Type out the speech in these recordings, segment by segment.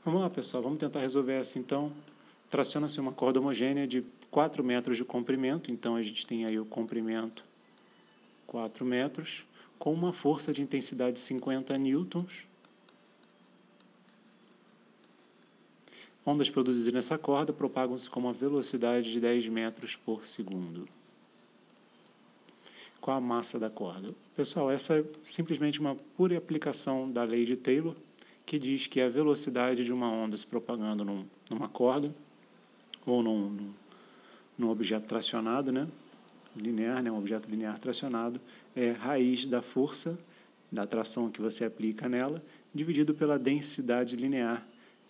Vamos lá, pessoal, vamos tentar resolver essa então. Traciona-se uma corda homogênea de 4 metros de comprimento, então a gente tem aí o comprimento 4 metros, com uma força de intensidade de 50 newtons. Ondas produzidas nessa corda propagam-se com uma velocidade de 10 metros por segundo. Qual a massa da corda? Pessoal, essa é simplesmente uma pura aplicação da lei de Taylor, que diz que a velocidade de uma onda se propagando numa corda, ou num objeto tracionado, né? Linear, né? Um objeto linear tracionado, é raiz da força, da tração que você aplica nela, dividido pela densidade linear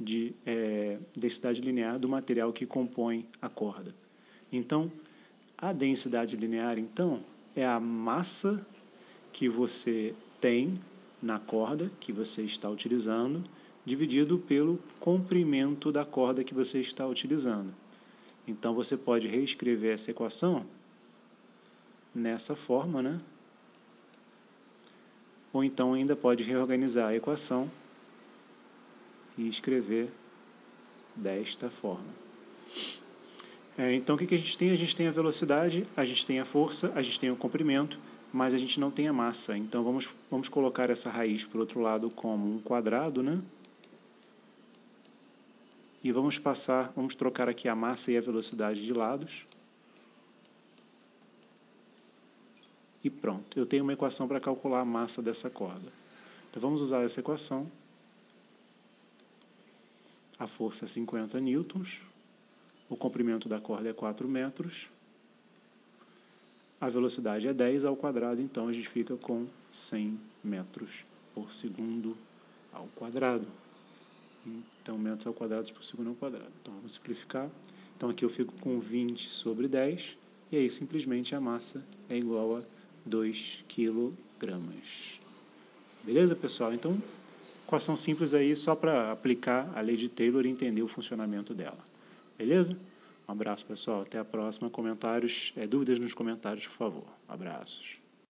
do material que compõe a corda. Então, a densidade linear, então, é a massa que você tem na corda que você está utilizando, dividido pelo comprimento da corda que você está utilizando. Então, você pode reescrever essa equação nessa forma, né? Ou então ainda pode reorganizar a equação e escrever desta forma. Então, o que a gente tem? A gente tem a velocidade, a gente tem a força, a gente tem o comprimento, mas a gente não tem a massa. Então, vamos colocar essa raiz para o outro lado como um quadrado, né? E vamos trocar aqui a massa e a velocidade de lados. E pronto, eu tenho uma equação para calcular a massa dessa corda. Então, vamos usar essa equação. A força é 50 newtons. O comprimento da corda é 4 metros. A velocidade é 10 ao quadrado, então a gente fica com 100 metros por segundo ao quadrado. Então, metros ao quadrado por segundo ao quadrado. Então, vamos simplificar. Então, aqui eu fico com 20 sobre 10, e aí simplesmente a massa é igual a 2 kg. Beleza, pessoal? Então, equação simples aí só para aplicar a lei de Taylor e entender o funcionamento dela. Beleza? Um abraço, pessoal. Até a próxima. Dúvidas nos comentários, por favor. Abraços.